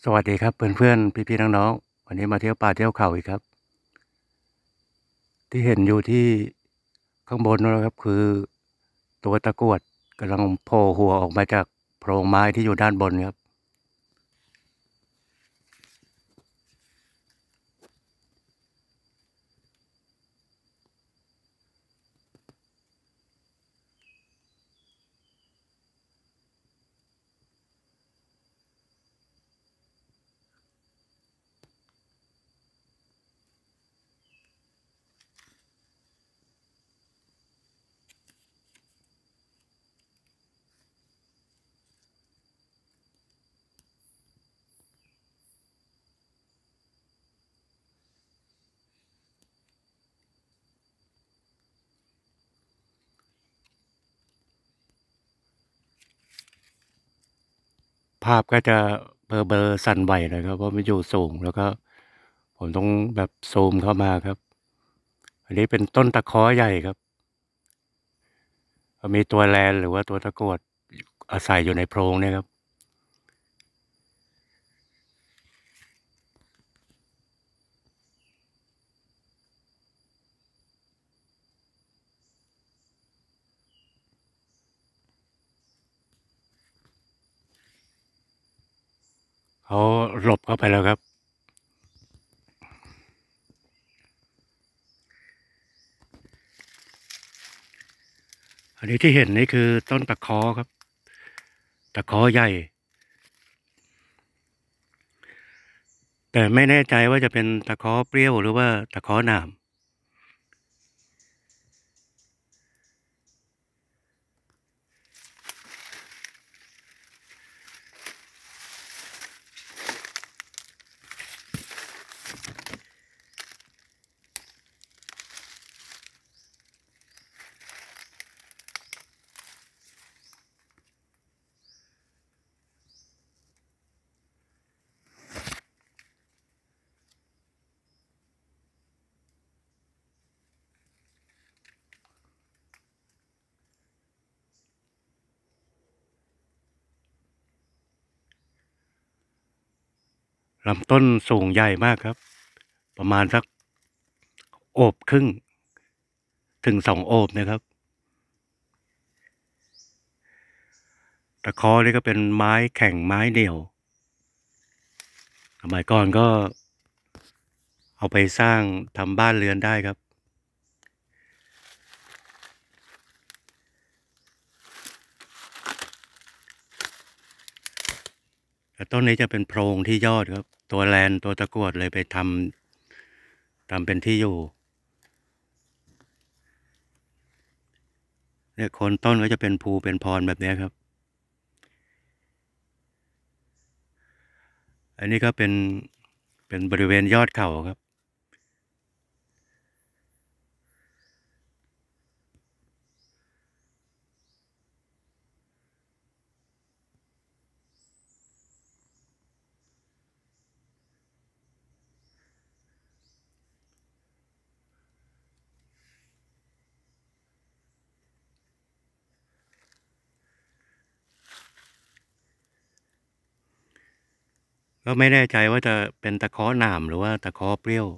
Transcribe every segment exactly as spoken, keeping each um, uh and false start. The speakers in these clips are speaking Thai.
สวัสดีครับเพื่อนๆพี่ๆน้องๆวันนี้มาเที่ยวป่าเที่ยวเขาอีกครับที่เห็นอยู่ที่ข้างบนนั่นนะครับคือตัวตะกรวดกำลังโผล่หัวออกมาจากโพรงไม้ที่อยู่ด้านบนครับภาพก็จะเบลอๆสั่นไหวหน่อยครับเพราะมันอยู่สูงแล้วก็ผมต้องแบบซูมเข้ามาครับอันนี้เป็นต้นตะเคาะใหญ่ครับมีตัวแลนหรือว่าตัวตะกรวดอาศัยอยู่ในโพรงเนี่ยครับเขาหลบเข้าไปแล้วครับอันนี้ที่เห็นนี่คือต้นตะเคาะครับตะเคาะใหญ่ แต่ไม่แน่ใจว่าจะเป็นตะเคาะเปรี้ยวหรือว่าตะเคาะหนามลำต้นสูงใหญ่มากครับประมาณสักโอบครึ่งถึงสองโอบนะครับตะเคาะนี่ก็เป็นไม้แข็งไม้เหนียวสมัยก่อนก็เอาไปสร้างทำบ้านเรือนได้ครับแต่ต้นนี้จะเป็นโพรงที่ยอดครับตัวแลนตัวตะกรวดเลยไปทำทำเป็นที่อยู่เนี่ยโคนต้นก็จะเป็นภูเป็นพรแบบนี้ครับอันนี้ก็เป็นเป็นบริเวณยอดเขาครับ ก็ไม่แน่ใจว่าจะเป็นตะเคาะหนามหรือว่าตะเคาะเปรี้ยว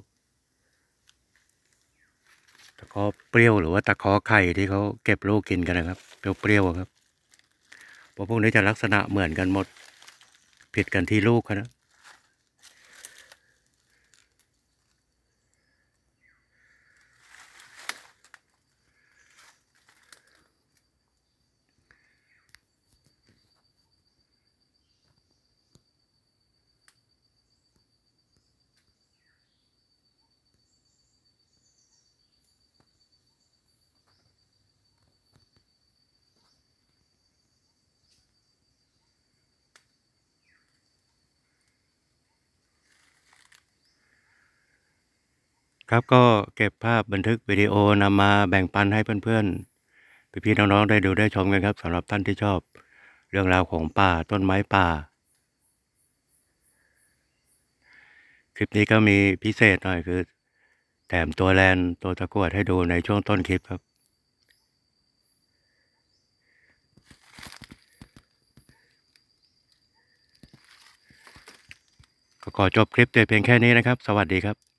ตะเคาะเปรี้ยวหรือว่าตะเคาะไข่ที่เขาเก็บลูกกินกันนะครับเปรี้ยวๆครับเพราะพวกนี้จะลักษณะเหมือนกันหมดผิดกันที่ลูกนะ ครับก็เก็บภาพบันทึกวิดีโอนำมาแบ่งปันให้เพื่อนๆพี่ๆน้องๆได้ดูได้ชมกันครับสำหรับท่านที่ชอบเรื่องราวของป่าต้นไม้ป่าคลิปนี้ก็มีพิเศษหน่อยคือแถมตัวแลนตัวตะกรวดให้ดูในช่วงต้นคลิปครับก็ขอจบคลิปแต่เพียงแค่นี้นะครับสวัสดีครับ